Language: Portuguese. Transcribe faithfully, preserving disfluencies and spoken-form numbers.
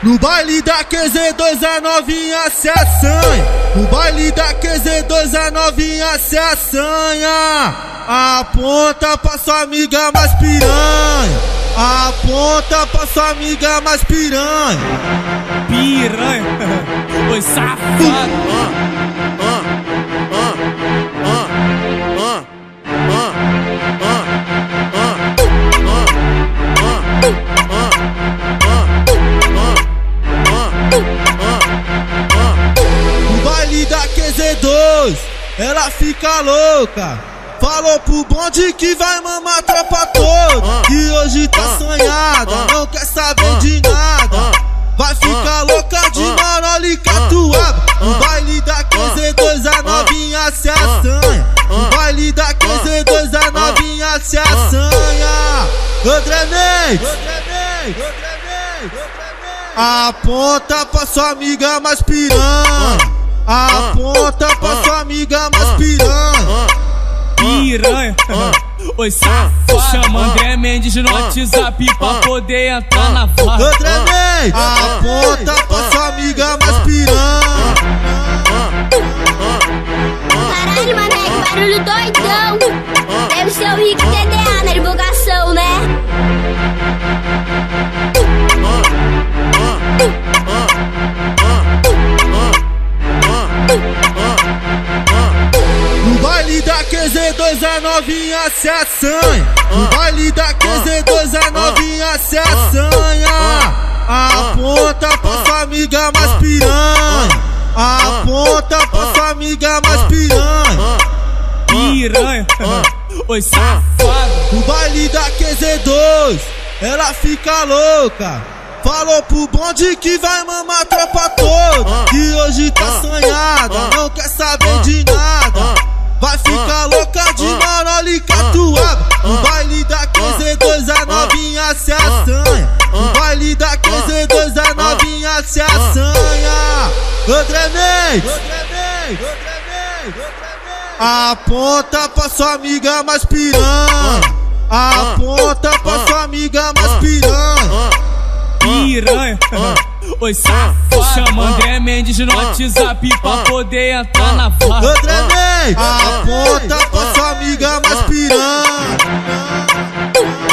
No baile da Q Z dois a novinha se assanha. No baile da Q Z dois a novinha se assanha. Aponta pra sua amiga mais piranha. Aponta pra sua amiga mais piranha. Piranha, oi safado. No baile da Q Z dois, ela fica louca. Falou pro bonde que vai mamar a tropa toda, que hoje tá assanhada, não quer saber de nada. Vai ficar louca de Manola e Catuaba. No baile da Q Z dois a novinha se assanha. No baile da Q Z dois a novinha se assanha. André Mendes, aponta pra sua amiga mais piranha. Aponta pra sua amiga mais piranha. Piranha, oi safado. Chama André Mendes no WhatsApp pra poder entrar na farra. André Mendes, aponta pra sua amiga mais piranha. Caralho, mané, que barulho doidão. Deve ser o Rick T D A na divulgação, né? No baile da Q Z dois a novinha se assanha. No baile da Q Z dois a novinha se assanha. Aponta pra sua amiga mais piranha. Aponta pra sua amiga mais piranha. Piranha, oi safado. No baile da Q Z dois, ela fica louca. Falou pro bonde que vai mamar a tropa toda, que hoje tá assanhada, não quer saber de nada. Vai ficar louca de Manola e Catuaba. No baile da Q Z dois a novinha se assanha. No baile da Q Z dois a novinha se assanha. André Mendes, aponta pra sua amiga mais piranha. Aponta pra sua amiga mais piranha. Piranha, oi safado. Chama André Mendes no WhatsApp pra poder entrar na farra. André Mendes, aponta pra sua amiga mais piranha.